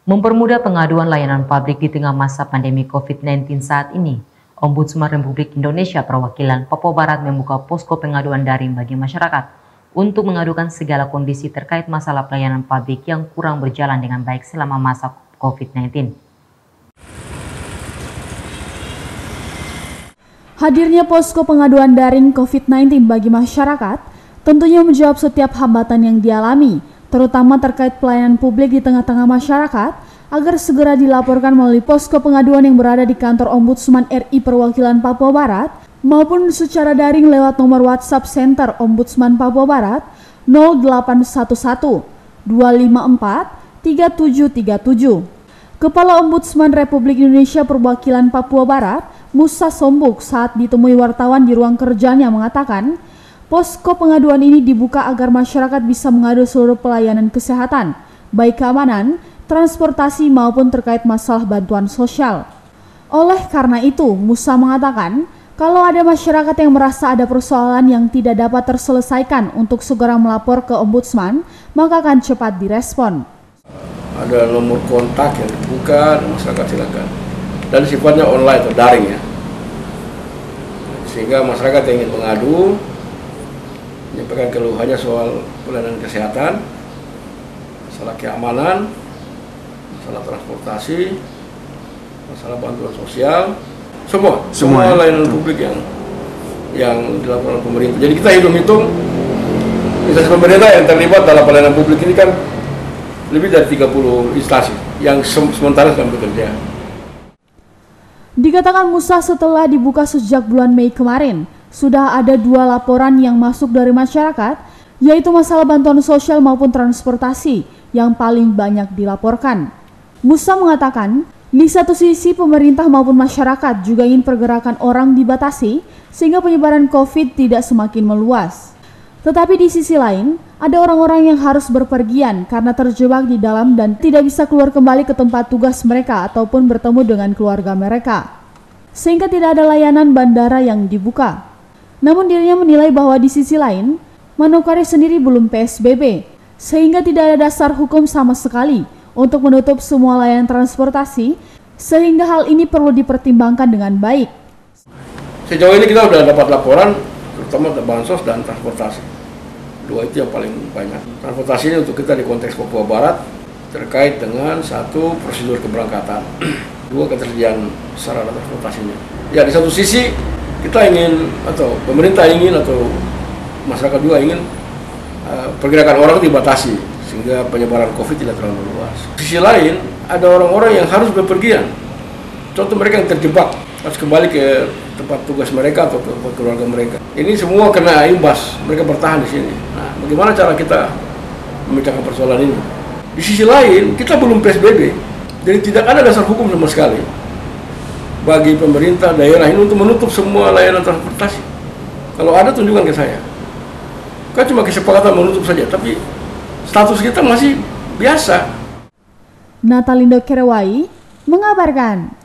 Mempermudah pengaduan layanan publik di tengah masa pandemi COVID-19 saat ini, Ombudsman Republik Indonesia Perwakilan Papua Barat membuka posko pengaduan daring bagi masyarakat untuk mengadukan segala kondisi terkait masalah pelayanan publik yang kurang berjalan dengan baik selama masa COVID-19. Hadirnya posko pengaduan daring COVID-19 bagi masyarakat tentunya menjawab setiap hambatan yang dialami, terutama terkait pelayanan publik di tengah-tengah masyarakat, agar segera dilaporkan melalui posko pengaduan yang berada di kantor Ombudsman RI Perwakilan Papua Barat maupun secara daring lewat nomor WhatsApp Center Ombudsman Papua Barat 0811 254 3737. Kepala Ombudsman Republik Indonesia Perwakilan Papua Barat, Musa Sombuk, saat ditemui wartawan di ruang kerjanya mengatakan, posko pengaduan ini dibuka agar masyarakat bisa mengadu seluruh pelayanan kesehatan, baik keamanan, transportasi maupun terkait masalah bantuan sosial. Oleh karena itu, Musa mengatakan, kalau ada masyarakat yang merasa ada persoalan yang tidak dapat terselesaikan untuk segera melapor ke Ombudsman, maka akan cepat direspon. Ada nomor kontak yang dibuka, masyarakat silakan. Dan sifatnya online atau daring ya. Sehingga masyarakat yang ingin mengadu, menyampaikan keluhannya soal pelayanan kesehatan, masalah keamanan, masalah transportasi, masalah bantuan sosial, semua layanan publik yang dilakukan oleh pemerintah. Jadi kita hitung-hitung instansi pemerintah yang terlibat dalam pelayanan publik ini kan lebih dari 30 instansi yang sementara sedang bekerja. Dikatakan Musa setelah dibuka sejak bulan Mei kemarin, sudah ada 2 laporan yang masuk dari masyarakat, yaitu masalah bantuan sosial maupun transportasi yang paling banyak dilaporkan. Musa mengatakan, di satu sisi pemerintah maupun masyarakat juga ingin pergerakan orang dibatasi sehingga penyebaran COVID tidak semakin meluas. Tetapi di sisi lain, ada orang-orang yang harus berpergian karena terjebak di dalam dan tidak bisa keluar kembali ke tempat tugas mereka ataupun bertemu dengan keluarga mereka, sehingga tidak ada layanan bandara yang dibuka. Namun dirinya menilai bahwa di sisi lain, Manokwari sendiri belum PSBB, sehingga tidak ada dasar hukum sama sekali untuk menutup semua layanan transportasi, sehingga hal ini perlu dipertimbangkan dengan baik. Sejauh ini kita sudah dapat laporan, terutama bansos dan transportasi. 2 itu yang paling banyak. Transportasi ini untuk kita di konteks Papua Barat terkait dengan 1 prosedur keberangkatan, 2 ketersediaan sarana transportasinya. Ya, di satu sisi kita ingin, atau pemerintah ingin, atau masyarakat juga ingin pergerakan orang dibatasi sehingga penyebaran COVID tidak terlalu luas. Di sisi lain, ada orang-orang yang harus bepergian. Contoh mereka yang terjebak, harus kembali ke tempat tugas mereka atau tempat keluarga mereka. Ini semua kena imbas, mereka bertahan di sini. Nah, bagaimana cara kita memecahkan persoalan ini? Di sisi lain, kita belum PSBB, jadi tidak ada dasar hukum sama sekali bagi pemerintah daerah ini untuk menutup semua layanan transportasi. Kalau ada, tunjukkan ke saya. Kan cuma kesepakatan menutup saja, tapi status kita masih biasa. Natalindo Kerewai mengabarkan.